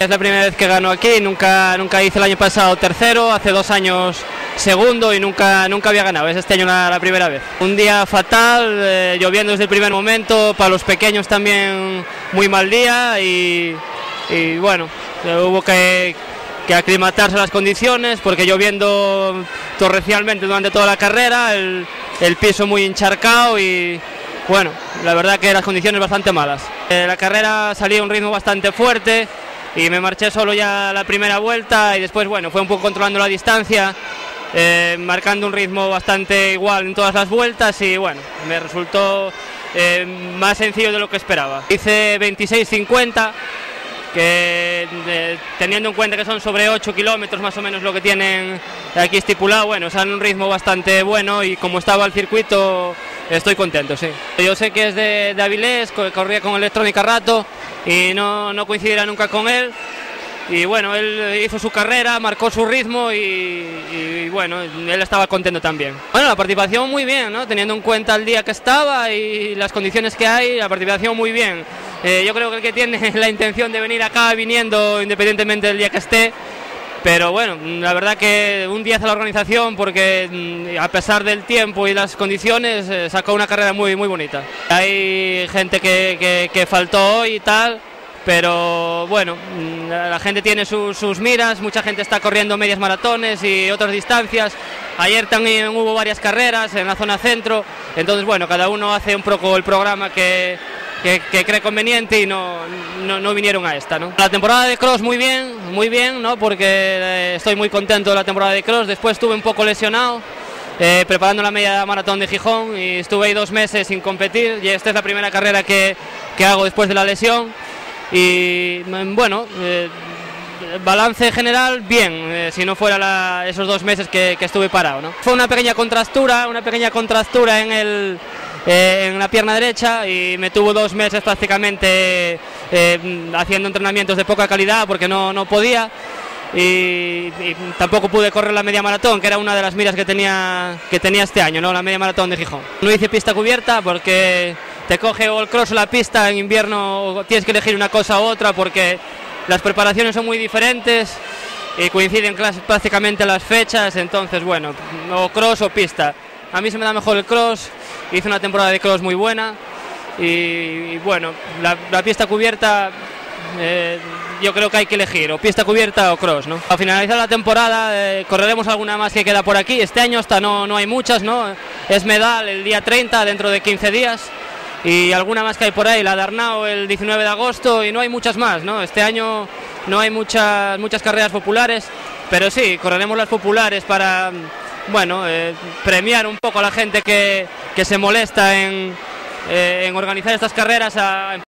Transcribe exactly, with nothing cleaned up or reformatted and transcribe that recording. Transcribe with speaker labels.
Speaker 1: Es la primera vez que gano aquí, nunca, nunca hice el año pasado tercero, hace dos años segundo y nunca, nunca había ganado, es este año la, la primera vez. Un día fatal, eh, lloviendo desde el primer momento, para los pequeños también muy mal día y, y bueno, hubo que, que aclimatarse a las condiciones porque lloviendo torrencialmente durante toda la carrera, el, el piso muy encharcado y bueno, la verdad que las condiciones bastante malas. Eh, la carrera salía a un ritmo bastante fuerte y me marché solo ya la primera vuelta y después bueno, fue un poco controlando la distancia, eh, marcando un ritmo bastante igual en todas las vueltas y bueno, me resultó eh, más sencillo de lo que esperaba. Hice veintiséis cincuenta, que eh, teniendo en cuenta que son sobre ocho kilómetros más o menos lo que tienen aquí estipulado, bueno, sale un ritmo bastante bueno y como estaba el circuito estoy contento, sí. Yo sé que es de, de Avilés, corría con Electrónica rato y no, no coincidirá nunca con él y bueno, él hizo su carrera, marcó su ritmo y, y bueno, él estaba contento también. Bueno, la participación muy bien, ¿no? Teniendo en cuenta el día que estaba y las condiciones que hay, la participación muy bien. Eh, yo creo que el que tiene la intención de venir acá viniendo independientemente del día que esté, pero bueno, la verdad que un diez a la organización porque a pesar del tiempo y las condiciones eh, sacó una carrera muy, muy bonita. Hay gente que, que, que faltó hoy y tal, pero bueno, la gente tiene sus, sus miras, mucha gente está corriendo medias maratones y otras distancias. Ayer también hubo varias carreras en la zona centro, entonces bueno, cada uno hace un poco el programa que, que, que cree conveniente y no, no, no vinieron a esta, ¿no? La temporada de cross muy bien, muy bien, ¿no? Porque eh, estoy muy contento de la temporada de cross, después estuve un poco lesionado, eh, preparando la media maratón de Gijón y estuve ahí dos meses sin competir y esta es la primera carrera que, que hago después de la lesión. Y bueno, eh, balance general bien, eh, si no fuera la, esos dos meses que, que estuve parado, ¿no? Fue una pequeña contractura, una pequeña contractura en, el, eh, en la pierna derecha y me tuvo dos meses prácticamente eh, haciendo entrenamientos de poca calidad porque no, no podía y, y tampoco pude correr la media maratón, que era una de las miras que tenía, que tenía este año, ¿no? La media maratón de Gijón. No hice pista cubierta porque te coge o el cross o la pista, en invierno tienes que elegir una cosa u otra porque las preparaciones son muy diferentes y coinciden prácticamente las fechas, entonces bueno, o cross o pista. A mí se me da mejor el cross, hice una temporada de cross muy buena y, y bueno, la, la pista cubierta eh, yo creo que hay que elegir o pista cubierta o cross, ¿no? Al finalizar la temporada eh, correremos alguna más que queda por aquí, este año hasta no, no hay muchas, ¿no? Es Medal el día treinta, dentro de quince días. Y alguna más que hay por ahí, la de Arnao el diecinueve de agosto y no hay muchas más, ¿no? Este año no hay muchas, muchas carreras populares, pero sí, correremos las populares para, bueno, eh, premiar un poco a la gente que, que se molesta en, eh, en organizar estas carreras a